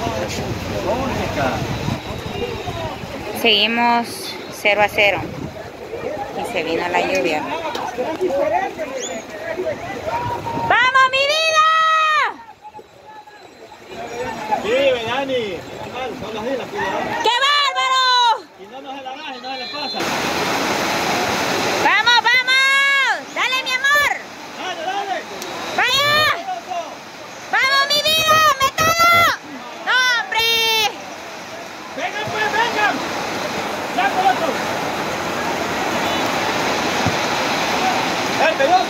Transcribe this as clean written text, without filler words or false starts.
Seguimos 0-0 y se vino la lluvia. ¡Vamos, mi vida! Sí, Dani. ¡Qué bárbaro! Y no nos se la baje, no se le pasa.